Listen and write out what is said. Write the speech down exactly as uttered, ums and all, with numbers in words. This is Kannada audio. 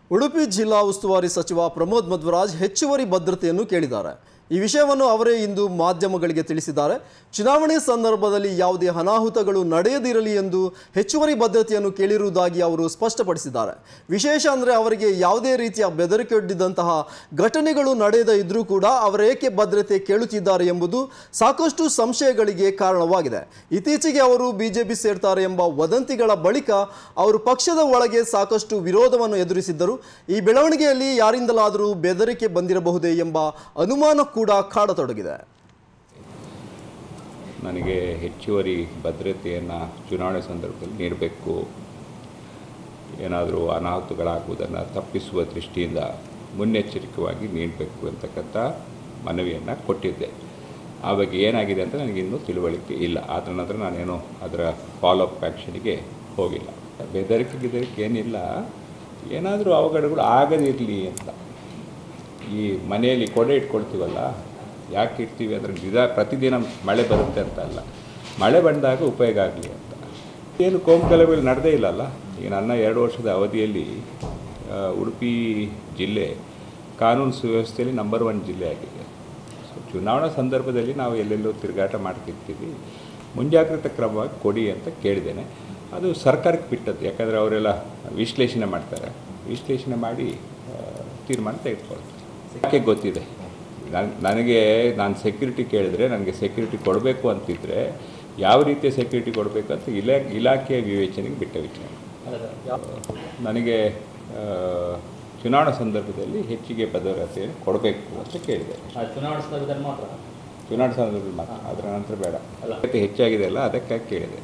ಉಡುಪಿ ಜಿಲ್ಲಾ ಉಸ್ತುವಾರಿ ಸಚಿವ ಪ್ರಮೋದ್ ಮಧ್ವರಾಜ್ ಹೆಚ್ಚುವರಿ ಭದ್ರತೆಯನ್ನು ಕೇಳಿದ್ದಾರೆ. ಈ ವಿಷಯವನ್ನು ಅವರೇ ಇಂದು ಮಾಧ್ಯಮಗಳಿಗೆ ತಿಳಿಸಿದ್ದಾರೆ. ಚುನಾವಣೆ ಸಂದರ್ಭದಲ್ಲಿ ಯಾವುದೇ ಅನಾಹುತಗಳು ನಡೆಯದಿರಲಿ ಎಂದು ಹೆಚ್ಚುವರಿ ಭದ್ರತೆಯನ್ನು ಕೇಳಿರುವುದಾಗಿ ಅವರು ಸ್ಪಷ್ಟಪಡಿಸಿದ್ದಾರೆ. ವಿಶೇಷ ಅಂದರೆ ಅವರಿಗೆ ಯಾವುದೇ ರೀತಿಯ ಬೆದರಿಕೆಯೊಡ್ಡಿದಂತಹ ಘಟನೆಗಳು ನಡೆಯದೇ ಇದ್ರೂ ಕೂಡ ಅವರೇಕೆ ಭದ್ರತೆ ಕೇಳುತ್ತಿದ್ದಾರೆ ಎಂಬುದು ಸಾಕಷ್ಟು ಸಂಶಯಗಳಿಗೆ ಕಾರಣವಾಗಿದೆ. ಇತ್ತೀಚೆಗೆ ಅವರು ಬಿಜೆಪಿ ಸೇರ್ತಾರೆ ಎಂಬ ವದಂತಿಗಳ ಬಳಿಕ ಅವರು ಪಕ್ಷದ ಒಳಗೆ ಸಾಕಷ್ಟು ವಿರೋಧವನ್ನು ಎದುರಿಸಿದ್ದರು. ಈ ಬೆಳವಣಿಗೆಯಲ್ಲಿ ಯಾರಿಂದಲಾದರೂ ಬೆದರಿಕೆ ಬಂದಿರಬಹುದೇ ಎಂಬ ಅನುಮಾನ ಕೂಡ ಕಾಡತೊಡಗಿದೆ. ನನಗೆ ಹೆಚ್ಚುವರಿ ಭದ್ರತೆಯನ್ನು ಚುನಾವಣೆ ಸಂದರ್ಭದಲ್ಲಿ ನೀಡಬೇಕು, ಏನಾದರೂ ಅನಾಹುತಗಳಾಗುವುದನ್ನು ತಪ್ಪಿಸುವ ದೃಷ್ಟಿಯಿಂದ ಮುನ್ನೆಚ್ಚರಿಕೆಯಾಗಿ ನೀಡಬೇಕು ಅಂತಕ್ಕಂಥ ಮನವಿಯನ್ನು ಕೊಟ್ಟಿದ್ದೆ. ಆ ಬಗ್ಗೆ ಏನಾಗಿದೆ ಅಂತ ನನಗಿನ್ನೂ ತಿಳುವಳಿಕೆ ಇಲ್ಲ. ಅದರ ನಂತರ ನಾನೇನು ಅದರ ಫಾಲೋಅಪ್ ಆ್ಯಕ್ಷನಿಗೆ ಹೋಗಿಲ್ಲ. ಬೆದರಿಕೆ ಗಿದರಿಕೆ ಏನಿಲ್ಲ, ಏನಾದರೂ ಅವಘಡಗಳು ಆಗದಿರಲಿ ಅಂತ. ಈ ಮನೆಯಲ್ಲಿ ಕೊಡೆ ಇಟ್ಕೊಳ್ತೀವಲ್ಲ, ಯಾಕೆ ಇಡ್ತೀವಿ ಅಂದರೆ ನಿಜ ಪ್ರತಿದಿನ ಮಳೆ ಬರುತ್ತೆ ಅಂತ ಅಲ್ಲ, ಮಳೆ ಬಂದಾಗ ಉಪಯೋಗ ಆಗಲಿ ಅಂತ. ಏನು ಕೋಮು ಗಲಭೆಗಳು ನಡೆದೇ ಇಲ್ಲಲ್ಲ. ಈಗ ನನ್ನ ಎರಡು ವರ್ಷದ ಅವಧಿಯಲ್ಲಿ ಉಡುಪಿ ಜಿಲ್ಲೆ ಕಾನೂನು ಸುವ್ಯವಸ್ಥೆಯಲ್ಲಿ ನಂಬರ್ ಒನ್ ಜಿಲ್ಲೆ ಆಗಿದೆ. ಸೊ ಚುನಾವಣಾ ಸಂದರ್ಭದಲ್ಲಿ ನಾವು ಎಲ್ಲೆಲ್ಲೋ ತಿರುಗಾಟ ಮಾಡ್ತಿರ್ತೀವಿ, ಮುಂಜಾಗ್ರತಾ ಕ್ರಮವಾಗಿ ಕೊಡಿ ಅಂತ ಕೇಳಿದ್ದೇನೆ. ಅದು ಸರ್ಕಾರಕ್ಕೆ ಬಿಟ್ಟದ್ದು, ಯಾಕಂದರೆ ಅವರೆಲ್ಲ ವಿಶ್ಲೇಷಣೆ ಮಾಡ್ತಾರೆ. ವಿಶ್ಲೇಷಣೆ ಮಾಡಿ ತೀರ್ಮಾನ ತೆಗೆದುಕೊಳ್ತಾರೆ. ಯಾಕೆ ಗೊತ್ತಿದೆ, ನಾನು ನನಗೆ ನಾನು ಸೆಕ್ಯೂರಿಟಿ ಕೇಳಿದ್ರೆ ನನಗೆ ಸೆಕ್ಯೂರಿಟಿ ಕೊಡಬೇಕು ಅಂತಿದ್ದರೆ ಯಾವ ರೀತಿಯ ಸೆಕ್ಯೂರಿಟಿ ಕೊಡಬೇಕು ಅಂತ ಇಲಾ ಇಲಾಖೆಯ ವಿವೇಚನೆಗೆ ಬಿಟ್ಟ ವಿಚಾರ. ನನಗೆ ಚುನಾವಣಾ ಸಂದರ್ಭದಲ್ಲಿ ಹೆಚ್ಚಿಗೆ ಭದ್ರತೆಯನ್ನು ಕೊಡಬೇಕು ಅಂತ ಕೇಳಿದೆ. ಚುನಾವಣಾ ಸಂದರ್ಭದಲ್ಲಿ ಮಾತ್ರ ಚುನಾವಣಾ ಸಂದರ್ಭದಲ್ಲಿ ಮಾತ್ರ, ಅದರ ನಂತರ ಬೇಡ. ಹೆಚ್ಚಾಗಿದೆ ಅಲ್ಲ, ಅದಕ್ಕಾಗಿ ಕೇಳಿದೆ.